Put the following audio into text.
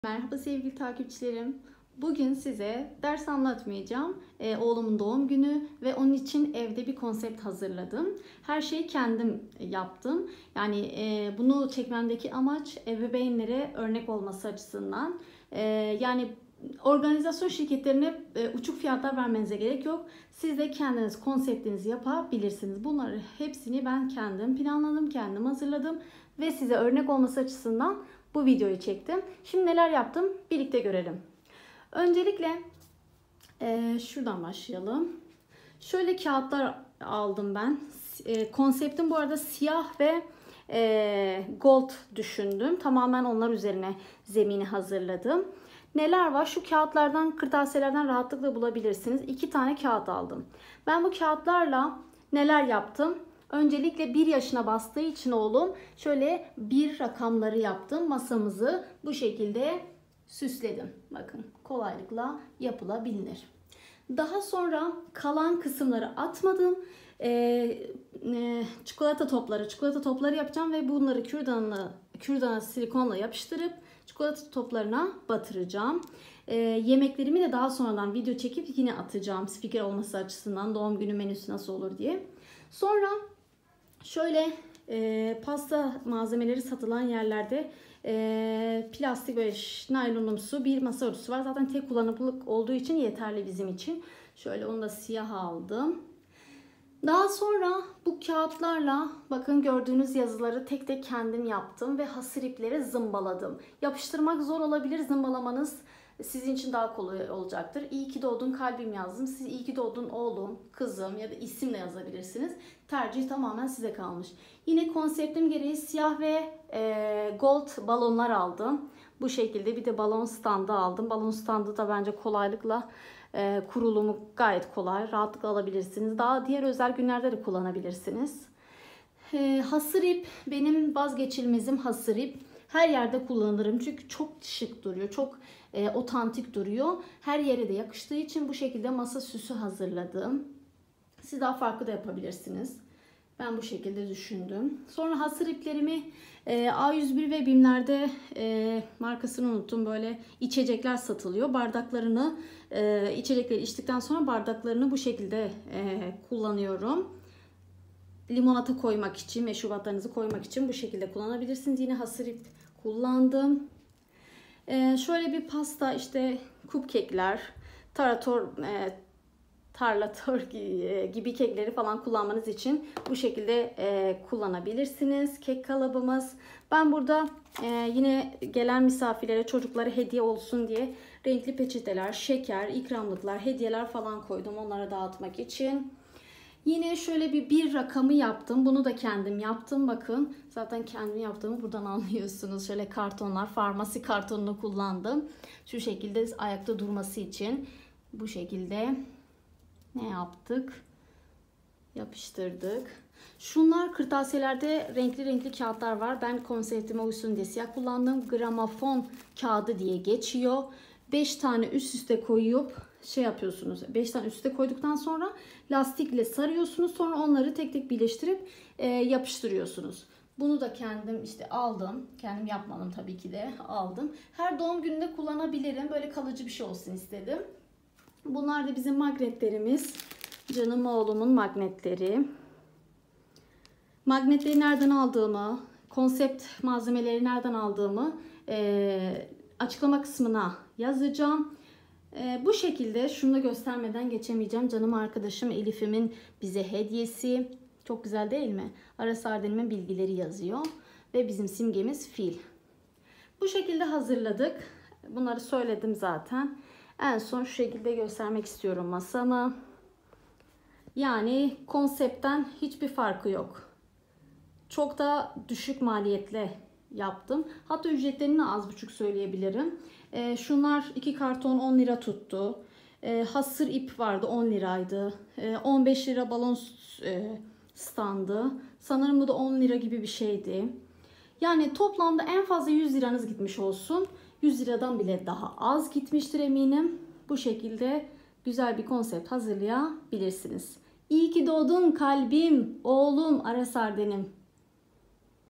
Merhaba sevgili takipçilerim. Bugün size ders anlatmayacağım. Oğlumun doğum günü ve onun için evde bir konsept hazırladım. Her şeyi kendim yaptım. Yani bunu çekmemdeki amaç ebeveynlere örnek olması açısından. Yani organizasyon şirketlerine uçuk fiyatlar vermenize gerek yok. Siz de kendiniz konseptinizi yapabilirsiniz. Bunları hepsini ben kendim planladım, kendim hazırladım ve size örnek olması açısından bu videoyu çektim. Şimdi neler yaptım birlikte görelim. Öncelikle şuradan başlayalım. Şöyle kağıtlar aldım ben. Konseptim bu arada siyah ve gold düşündüm. Tamamen onlar üzerine zemini hazırladım. Neler var? Şu kağıtlardan, kırtasiyelerden rahatlıkla bulabilirsiniz. 2 tane kağıt aldım. Ben bu kağıtlarla neler yaptım? Öncelikle 1 yaşına bastığı için oğlum şöyle bir rakamları yaptım. Masamızı bu şekilde süsledim. Bakın kolaylıkla yapılabilir. Daha sonra kalan kısımları atmadım. Çikolata topları yapacağım ve bunları kürdana silikonla yapıştırıp çikolata toplarına batıracağım. Yemeklerimi de daha sonradan video çekip yine atacağım. Spiker olması açısından doğum günü menüsü nasıl olur diye. Sonra şöyle pasta malzemeleri satılan yerlerde plastik ve naylonumsu bir masa örtüsü var. Zaten tek kullanımlık olduğu için yeterli bizim için. Şöyle onu da siyah aldım. Daha sonra bu kağıtlarla bakın gördüğünüz yazıları tek tek kendim yaptım ve hasır ipleri zımbaladım. Yapıştırmak zor olabilir, zımbalamanız sizin için daha kolay olacaktır. İyi ki doğdun kalbim yazdım. Siz iyi ki doğdun oğlum, kızım ya da isimle yazabilirsiniz. Tercih tamamen size kalmış. Yine konseptim gereği siyah ve gold balonlar aldım. Bu şekilde bir de balon standı aldım. Balon standı da bence kolaylıkla kurulumu gayet kolay. Rahatlıkla alabilirsiniz. Daha diğer özel günlerde de kullanabilirsiniz. Hasır ip benim vazgeçilmezim hasır ip. Her yerde kullanırım çünkü çok şık duruyor. Çok otantik duruyor. Her yere de yakıştığı için bu şekilde masa süsü hazırladım. Siz daha farklı da yapabilirsiniz. Ben bu şekilde düşündüm. Sonra hasır iplerimi A101 ve BİM'lerde markasını unuttum. Böyle içecekler satılıyor. Bardaklarını içecekleri içtikten sonra bardaklarını bu şekilde kullanıyorum. Limonata koymak için, meşrubatlarınızı koymak için bu şekilde kullanabilirsiniz. Yine hasır ip kullandım. Şöyle bir pasta işte cupcake'ler, tarlator gibi kekleri falan kullanmanız için bu şekilde kullanabilirsiniz. Kek kalıbımız. Ben burada yine gelen misafirlere, çocuklara hediye olsun diye renkli peçeteler, şeker, ikramlıklar, hediyeler falan koydum onlara dağıtmak için. Yine şöyle bir rakamı yaptım. Bunu da kendim yaptım. Bakın zaten kendim yaptığımı buradan anlıyorsunuz. Şöyle kartonlar, farmasi kartonunu kullandım. Şu şekilde ayakta durması için bu şekilde ne yaptık? Yapıştırdık. Şunlar kırtasiyelerde renkli renkli kağıtlar var. Ben konseptime uysun diye siyah kullandım. Gramofon kağıdı diye geçiyor. 5 tane üst üste koyup şey yapıyorsunuz. 5 tane üst üste koyduktan sonra lastikle sarıyorsunuz. Sonra onları tek tek birleştirip yapıştırıyorsunuz. Bunu da kendim işte aldım. Kendim yapmadım tabii ki de aldım. Her doğum gününde kullanabilirim. Böyle kalıcı bir şey olsun istedim. Bunlar da bizim magnetlerimiz. Canım oğlumun magnetleri. Magnetleri nereden aldığımı, konsept malzemeleri nereden aldığımı açıklama kısmına yazacağım. Bu şekilde şunu da göstermeden geçemeyeceğim. Canım arkadaşım Elif'imin bize hediyesi. Çok güzel değil mi? Aras Ardenim'in bilgileri yazıyor. Ve bizim simgemiz fil. Bu şekilde hazırladık. Bunları söyledim zaten. En son şu şekilde göstermek istiyorum masamı. Yani konseptten hiçbir farkı yok. Çok da düşük maliyetle yaptım. Hatta ücretlerini az buçuk söyleyebilirim. Şunlar 2 karton 10 lira tuttu. Hasır ip vardı 10 liraydı. 15 lira balon standı. Sanırım bu da 10 lira gibi bir şeydi. Yani toplamda en fazla 100 liranız gitmiş olsun. 100 liradan bile daha az gitmiştir eminim. Bu şekilde güzel bir konsept hazırlayabilirsiniz. İyi ki doğdun kalbim, oğlum Aras Arden'im.